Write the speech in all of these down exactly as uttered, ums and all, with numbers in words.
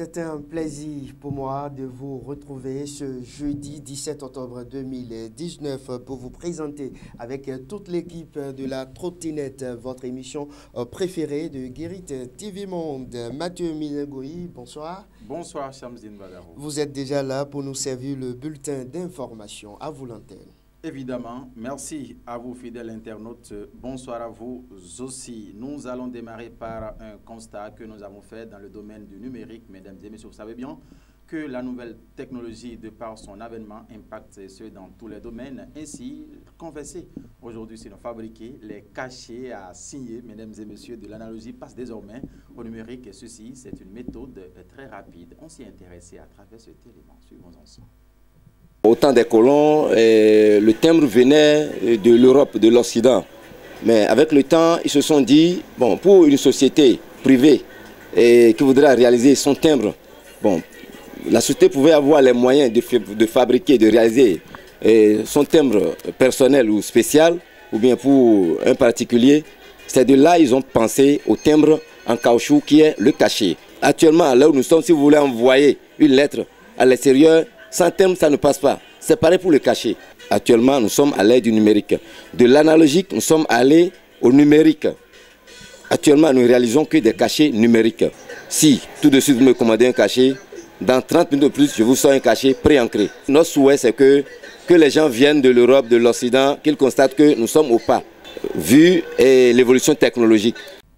c'est un plaisir pour moi de vous retrouver ce jeudi dix-sept octobre deux mille dix-neuf pour vous présenter avec toute l'équipe de la Trottinette votre émission préférée de Guérit T V Monde. Mathieu Minengoï, bonsoir. Bonsoir, Chamzine Badarou. Vous êtes déjà là pour nous servir le bulletin d'information. À vous l'antenne. Évidemment, merci à vous fidèles internautes. Bonsoir à vous aussi. Nous allons démarrer par un constat que nous avons fait dans le domaine du numérique. Mesdames et messieurs, vous savez bien que la nouvelle technologie, de par son avènement, impacte ce dans tous les domaines. Ainsi, converser aujourd'hui, c'est de fabriquer les cachets à signer. Mesdames et messieurs, de l'analogie passe désormais au numérique. Et ceci, c'est une méthode très rapide. On s'y est intéressé à travers cet élément. Suivons ensemble. Au temps des colons, eh, le timbre venait de l'Europe, de l'Occident. Mais avec le temps, ils se sont dit, bon, pour une société privée eh, qui voudrait réaliser son timbre, bon, la société pouvait avoir les moyens de, de fabriquer, de réaliser eh, son timbre personnel ou spécial, ou bien pour un particulier. C'est de là qu'ils ont pensé au timbre en caoutchouc qui est le cachet. Actuellement, là où nous sommes, si vous voulez envoyer une lettre à l'extérieur, sans timbre, ça ne passe pas. C'est pareil pour le cachet. Actuellement, nous sommes à l'ère du numérique. De l'analogique, nous sommes allés au numérique. Actuellement, nous ne réalisons que des cachets numériques. Si tout de suite vous me commandez un cachet, dans trente minutes de plus, je vous sors un cachet pré-ancré. Notre souhait, c'est que, que les gens viennent de l'Europe, de l'Occident, qu'ils constatent que nous sommes au pas, vu l'évolution technologique.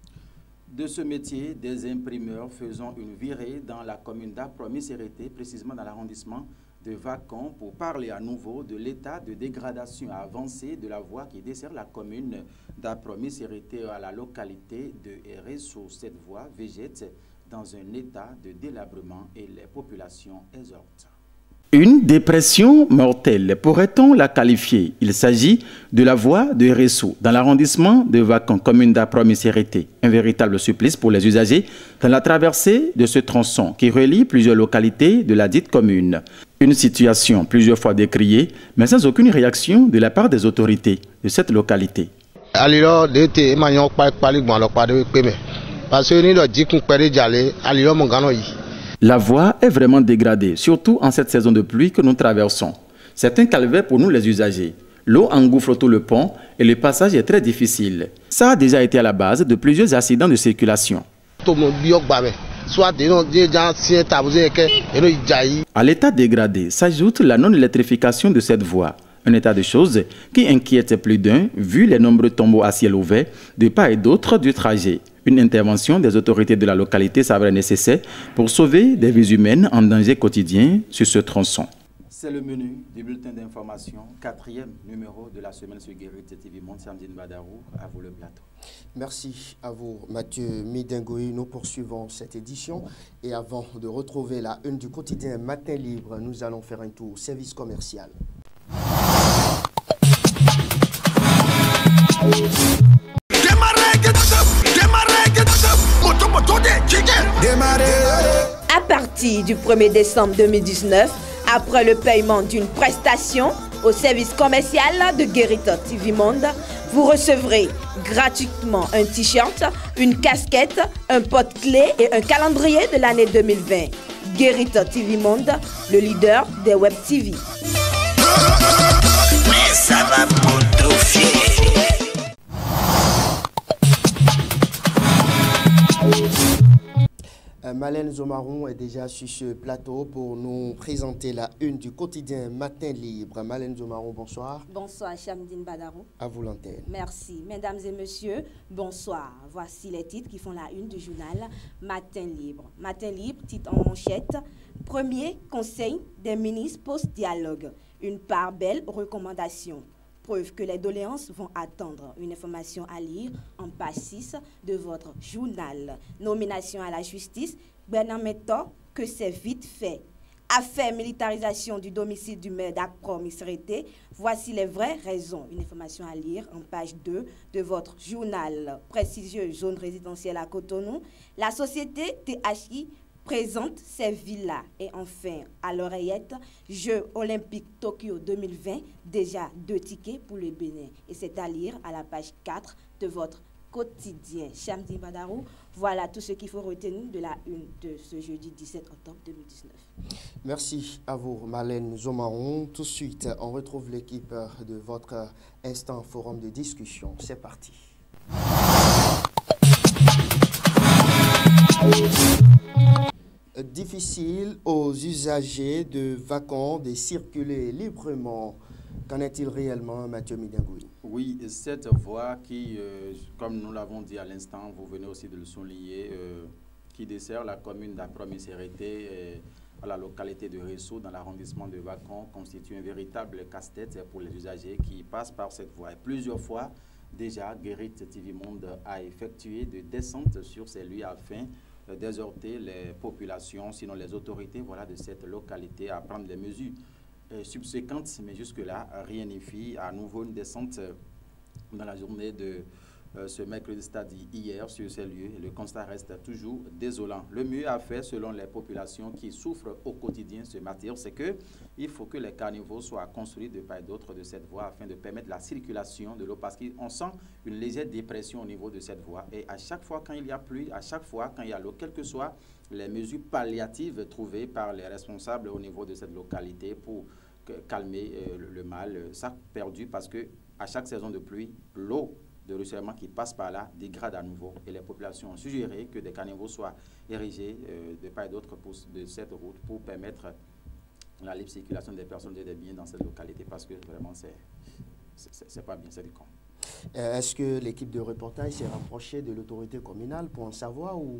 De ce métier, des imprimeurs faisant une virée dans la commune d'Apromis-Sérété, précisément dans l'arrondissement de Vacon, pour parler à nouveau de l'état de dégradation avancée de la voie qui dessert la commune d'Apromis-Sérété à la localité de Eresso. Cette voie végète dans un état de délabrement et les populations exhortent. Une dépression mortelle, pourrait-on la qualifier? Il s'agit de la voie de Eresso, dans l'arrondissement de Vacon, commune d'Apromis-Sérété. Un véritable supplice pour les usagers dans la traversée de ce tronçon qui relie plusieurs localités de la dite commune. Une situation plusieurs fois décriée, mais sans aucune réaction de la part des autorités de cette localité. La voie est vraiment dégradée, surtout en cette saison de pluie que nous traversons. C'est un calvaire pour nous les usagers. L'eau engouffre tout le pont et le passage est très difficile. Ça a déjà été à la base de plusieurs accidents de circulation. À l'état dégradé s'ajoute la non-électrification de cette voie. Un état de choses qui inquiète plus d'un, vu les nombreux tombeaux à ciel ouvert de part et d'autre du trajet. Une intervention des autorités de la localité s'avère nécessaire pour sauver des vies humaines en danger quotidien sur ce tronçon. C'est le menu du bulletin d'information, quatrième numéro de la semaine sur Guérit T V Monde, Chamzine Badarou, à vous le plateau. Merci à vous, Mathieu Minengoï. Nous poursuivons cette édition. Et avant de retrouver la une du quotidien Matin Libre, nous allons faire un tour au service commercial. À partir du premier décembre deux mille dix-neuf, après le paiement d'une prestation au service commercial de Guérit T V Monde, vous recevrez gratuitement un t-shirt, une casquette, un porte-clés et un calendrier de l'année deux mille vingt. Guérit T V Monde, le leader des web T V. Mais ça va potofier. Malène Zomaron est déjà sur ce plateau pour nous présenter la une du quotidien Matin Libre. Malène Zomaron, bonsoir. Bonsoir, Chamzine Badarou. À vous l'antenne. Merci. Mesdames et messieurs, bonsoir. Voici les titres qui font la une du journal Matin Libre. Matin Libre, titre en manchette. Premier conseil des ministres post-dialogue. Une part belle recommandation. Preuve que les doléances vont attendre. Une information à lire en page six de votre journal. Nomination à la justice, Bernard Mentor, que c'est vite fait. Affaire militarisation du domicile du maire d'Apromis-Sérété. Voici les vraies raisons. Une information à lire en page deux de votre journal. Prestigieuse zone résidentielle à Cotonou. La société T H I présente ses villas. Et enfin, à l'oreillette, Jeux olympiques Tokyo deux mille vingt, déjà deux tickets pour le Bénin. Et c'est à lire à la page quatre de votre quotidien. Chamdi Badarou, voilà tout ce qu'il faut retenir de la une de ce jeudi dix-sept octobre deux mille dix-neuf. Merci à vous, Marlène Zomaron. Tout de suite, on retrouve l'équipe de votre instant forum de discussion. C'est parti. Difficile aux usagers de Vacon de circuler librement. Qu'en est-il réellement, Mathieu Midengoui? Oui, cette voie qui, euh, comme nous l'avons dit à l'instant, vous venez aussi de le souligner, euh, qui dessert la commune d'Apromissérité à la localité de Ressou, dans l'arrondissement de Vacon, constitue un véritable casse-tête pour les usagers qui passent par cette voie. Et plusieurs fois, déjà, Guérit T V Monde a effectué des descentes sur ces lieux afin d'exhorter les populations, sinon les autorités voilà, de cette localité à prendre les mesures euh, subséquentes. Mais jusque-là, rien n'y fit. À nouveau, une descente euh, dans la journée de euh, ce mercredi, c'est-à-dire hier, sur ces lieux. Le constat reste toujours désolant. Le mieux à faire, selon les populations qui souffrent au quotidien ce matière, c'est qu'il faut que les caniveaux soient construits de part et d'autre de cette voie afin de permettre la circulation de l'eau, parce qu'on sent une légère dépression au niveau de cette voie. Et à chaque fois quand il y a pluie, à chaque fois quand il y a l'eau, quelles que soient les mesures palliatives trouvées par les responsables au niveau de cette localité pour que, calmer euh, le, le mal, euh, ça perdu, parce que à chaque saison de pluie, l'eau de ruissellement qui passe par là dégrade à nouveau. Et les populations ont suggéré que des caniveaux soient érigés euh, de part et d'autre de cette route pour permettre la libre circulation des personnes et des biens dans cette localité, parce que vraiment, c'est c'est pas bien, c'est du con. Est-ce que l'équipe de reportage s'est rapprochée de l'autorité communale pour en savoir, ou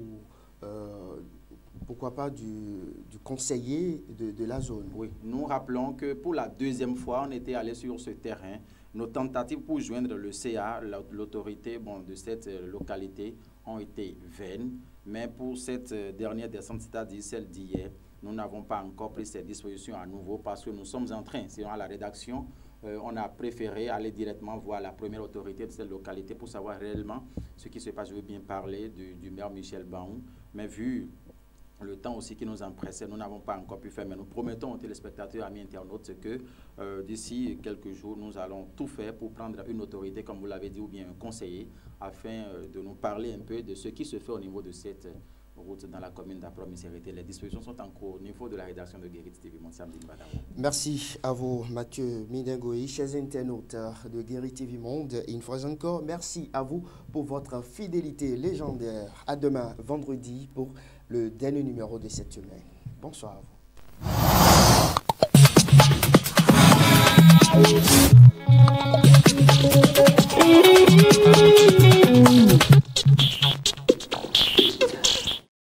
euh, pourquoi pas du, du conseiller de, de la zone? Oui, nous rappelons que pour la deuxième fois, on était allé sur ce terrain. Nos tentatives pour joindre le C A, l'autorité bon, de cette localité, ont été vaines. Mais pour cette dernière descente, c'est-à-dire celle d'hier, nous n'avons pas encore pris ces dispositions à nouveau, parce que nous sommes en train, selon la rédaction, euh, on a préféré aller directement voir la première autorité de cette localité pour savoir réellement ce qui se passe. Je veux bien parler du, du maire Michel Baou, mais vu le temps aussi qui nous empressait, nous n'avons pas encore pu faire, mais nous promettons aux téléspectateurs, amis internautes, que euh, d'ici quelques jours, nous allons tout faire pour prendre une autorité, comme vous l'avez dit, ou bien un conseiller, afin euh, de nous parler un peu de ce qui se fait au niveau de cette route dans la commune d'Apromissérité. Les dispositions sont en cours au niveau de la rédaction de Guérit T V Monde. Merci à vous, Mathieu Midengoui, chers internautes de Guérit T V Monde. Et une fois encore, merci à vous pour votre fidélité légendaire. À demain, vendredi, pour le dernier numéro de cette semaine. Bonsoir à vous.